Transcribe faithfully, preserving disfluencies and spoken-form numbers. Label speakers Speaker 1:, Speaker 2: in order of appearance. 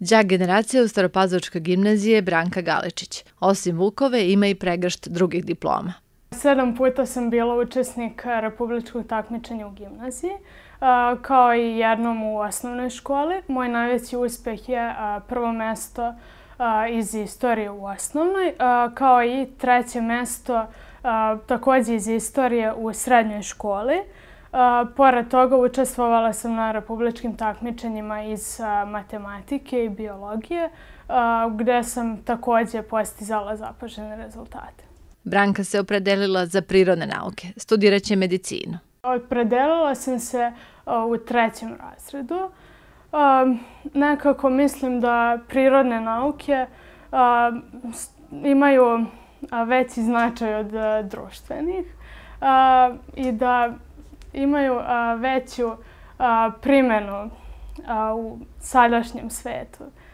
Speaker 1: Đak generacije u Staropazovačkoj gimnaziji Branka Galečić. Osim Vukove ima i pregršt drugih diploma.
Speaker 2: Sedam puta sam bila učesnik republičkog takmičenja u gimnaziji, kao i jednom u osnovnoj školi. Moj najveći uspeh je prvo mesto iz istorije u osnovnoj, kao i treće mesto također iz istorije u srednjoj školi. Pored toga učestvovala sam na republičkim takmičenjima iz matematike i biologije, gde sam također postizala zapažene rezultate.
Speaker 1: Branka se opredelila za prirodne nauke, studiraće medicinu.
Speaker 2: Opredelila sam se u trećem razredu. Nekako mislim da prirodne nauke imaju veći značaj od društvenih i da imaju veću primjenu u sadašnjem svetu.